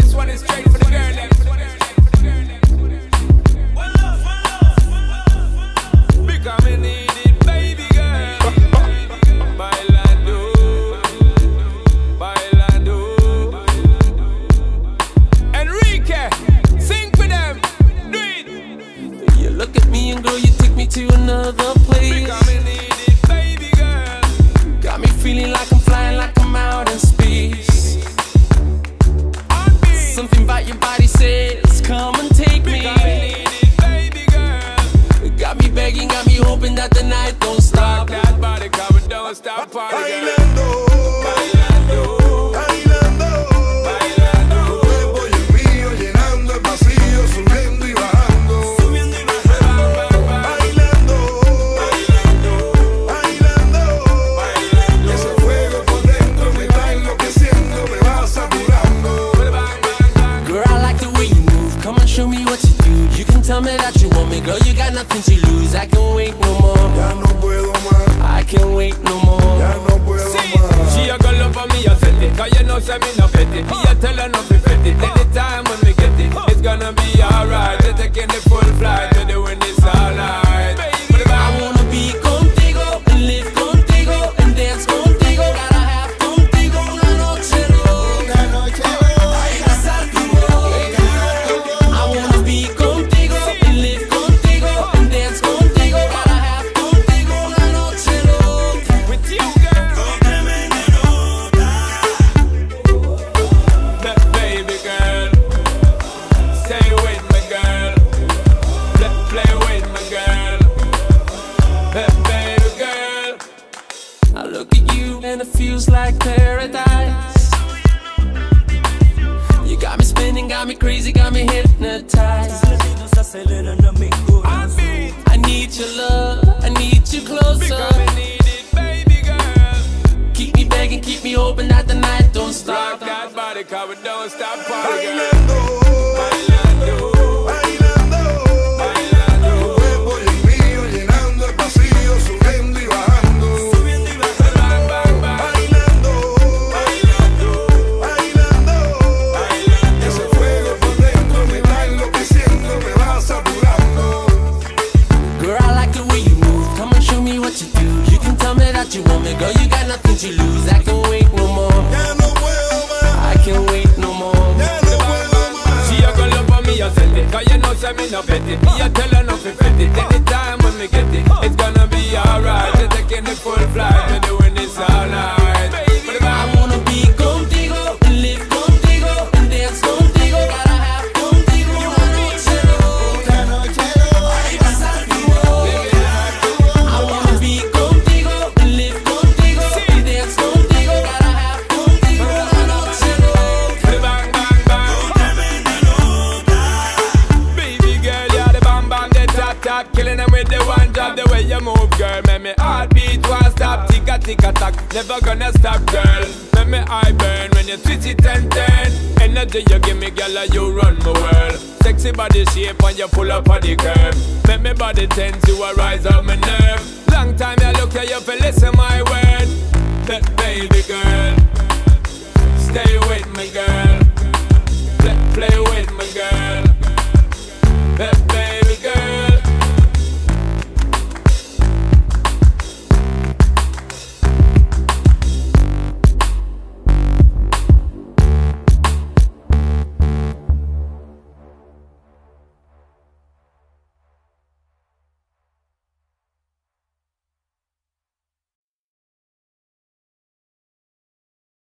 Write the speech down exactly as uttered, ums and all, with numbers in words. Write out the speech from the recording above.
This one is straight for the girl them. Because me need it, baby girl. Bailando, bailando. Enrique, sing for them, do it. You look at me and girl, you take me to another place. Because me need it, baby girl. Got me feeling like I'm flying, like I'm out in space. Something about your body says, come and take me. Because me need it, baby girl. Got me begging, got me hoping that the night don't stop. Rock that body, come and don't stop party, girl. Bailando, Bailando, bailando, bailando. tu cuerpo y el mío llenando el vacío, subiendo y bajando. Subiendo y bajando. Bailando, Bailando, bailando, bailando. ese fuego por dentro me va enloqueciendo, me va saturando. Bang, bang, bang. Girl, I like the way you move, come and show me what you do. You can tell me that you want me, girl, you got nothing to lose. I can't wait no more, Ya no puedo más, I can't wait no more. ya no puedo See, más. she a go love for me, I set it. Cause you know, say me no pet it. Me a tell her not to fet it. Anytime when me get it, it's gonna be alright. We're taking the full flight, we're doing this all night. I wanna be contigo and live contigo and dance contigo. Gotta have contigo una noche loca. Ay, besar tu boca. I wanna be contigo and live contigo and dance contigo. Gotta have contigo una noche loca. With you, girl. Ba- baby girl, stay with me, girl. Play, play with me, girl. Ba- baby girl. I look at you and it feels like paradise. You got me spinning, got me crazy, got me hypnotized. Heartbeat. I need your love, I need you closer. Because me need it, baby girl. Keep me begging, keep me hoping that the night don't stop. Rock that body, cause we don't stop party, girl. Bailando, Bailando, bailando, tu bailando. cuerpo y el mío llenando el vacío, subiendo y bajando. Bang, bang, bang. Bailando, Bailando, bailando, bailando. ese fuego por dentro me va enloqueciendo, me va saturando. Girl, I like the way you move, come and show me what you do. You can tell me that you want me, girl, you got nothing to lose. I can't wait no more, Ya no puedo más, I can't wait no more. ya no puedo más. She a go love for me, I set it. Cause you know, say me no bet it. Me a tell her not to fet it. Anytime when me get it, it's gonna be alright. We're taking the full flight, we're doing this all night. I wanna be contigo and live contigo and dance contigo. Gotta have contigo una noche loca. Ay, besar tu boca. I wanna be contigo and live contigo and dance contigo. Gotta have contigo una noche loca. Bang, bang, bang. Baby girl, you're the bam bam, the tap tap. Killing them with the one job, the way you move, girl. Make me heartbeat won't stop, tick a tick a tack. Never gonna stop, girl. Make me eye burn when you twitch it and turn. Energy you give me, girl, like you run my world. Sexy body shape and you pull up on the curve. Make me body tense, you a rise up my nerve. Long time you look at you, feel listen my word. That baby girl, stay with me, girl. Play, play